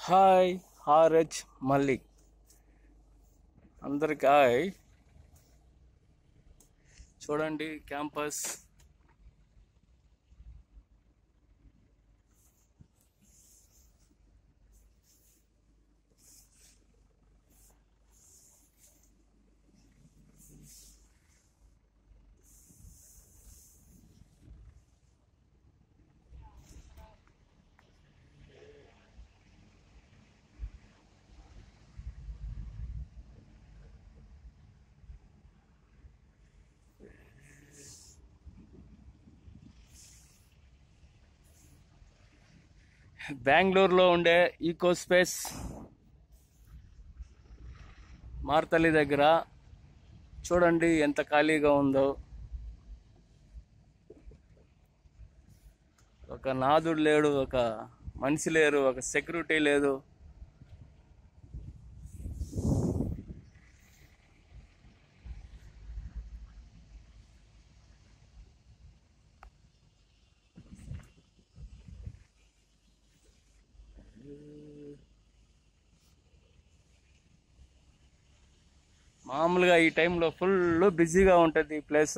Hi RH Mallik అందరికి hi. చూడండి campus. బెంగళూరులో ఉండే ఈకో స్పేస్ మార్తల్లి దగ్గర చూడండి ఎంత ఖాళీగా ఉందో. ఒక నాదుడు లేడు, ఒక మనిషి లేరు, ఒక సెక్యూరిటీ లేదు. మామూలుగా ఈ టైంలో ఫుల్ బిజీగా ఉంటుంది ఈ ప్లేస్.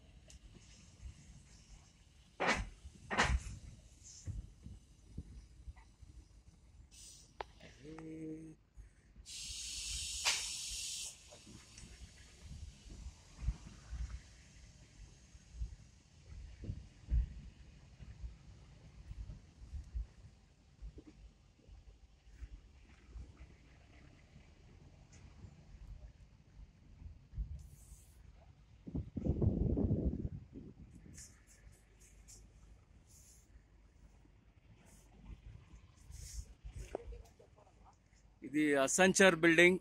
ఇది అసెంచర్ బిల్డింగ్.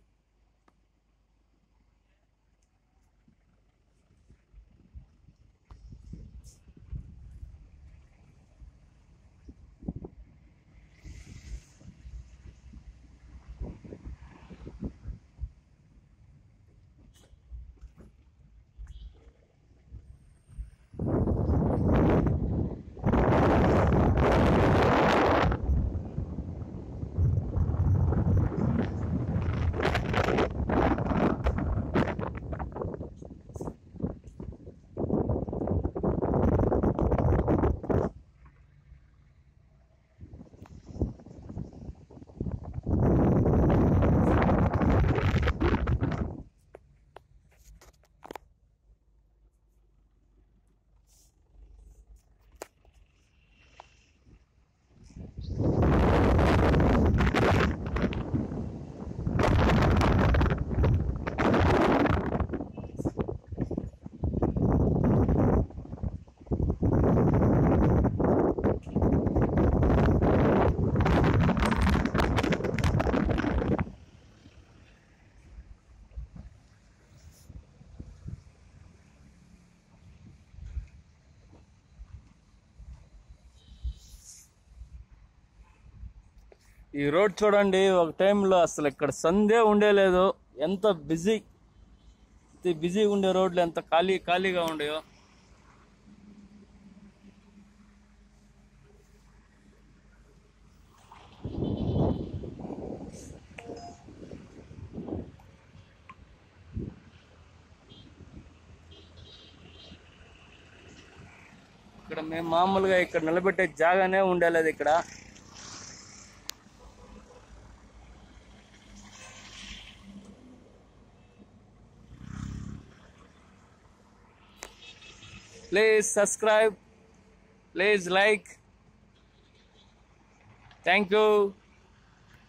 ఈ రోడ్ చూడండి, ఒక టైంలో అసలు ఇక్కడ సందే ఉండేలేదు. ఎంత బిజీగా ఉండే రోడ్లు ఎంత ఖాళీగా ఉండేవో. ఇక్కడ మేము మామూలుగా ఇక్కడ నిలబెట్టే జాగానే ఉండేలేదు ఇక్కడ. Please subscribe, please like. Thank you.